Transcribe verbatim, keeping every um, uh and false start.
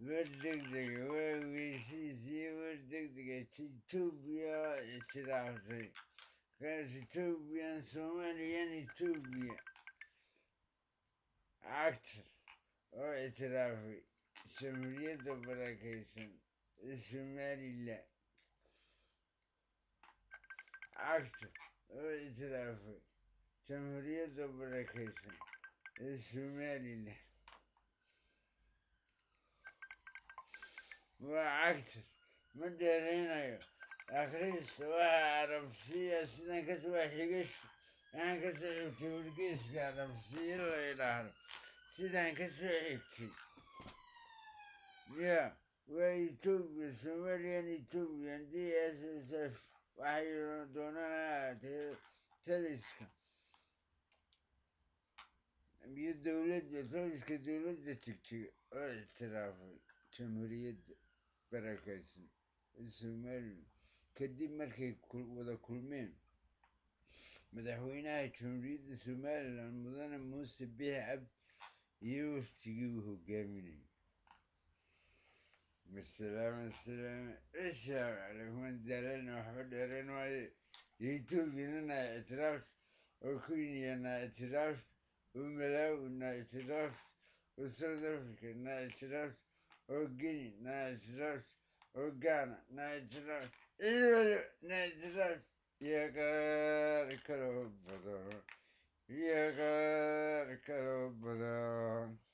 werdegdeg waagiisii werdegdega itoobiya ictiraafey kaas itoobiyan somaliland itoobiya actor oo ictiraafay jamhuriyada barakeysan ee somaliland actor oo ictiraafay jamhuriyada barakeysan ee somaliland waa actor ma dheereynayo akhrista waxa arabsiya sidan kasoo xigasho aan kasoo xigtay wargeyska arabsiya la yidhaahdo sidaan kasoo xigtay ya waa itoobiya somaliland itoobiya d s s f waxay doonaan ahaatee taliska iyo dowladda taliska dowladda jigjiga oo ictiraafay jamhuuriyadda barakeysan ee somaliland kadib markay wada kulmeen madaxweynaha jamhuuriyadda somaliland mudane muuse biix cabdi iyo waftigii uu hogaaminayay wasalaam asalaam assalaamu calaykum waan daalana waxba dheereen waaye etoobiyana na ictiraaf oo kenya na ictiraaf oo malawi na ictiraaf oo south africa na ictiraaf oo guinea na ictiraaf oo ghana na ictiraaf iyo waliba na ictiraaf iyo qaar kaloo badan iyo qaar kaloo badan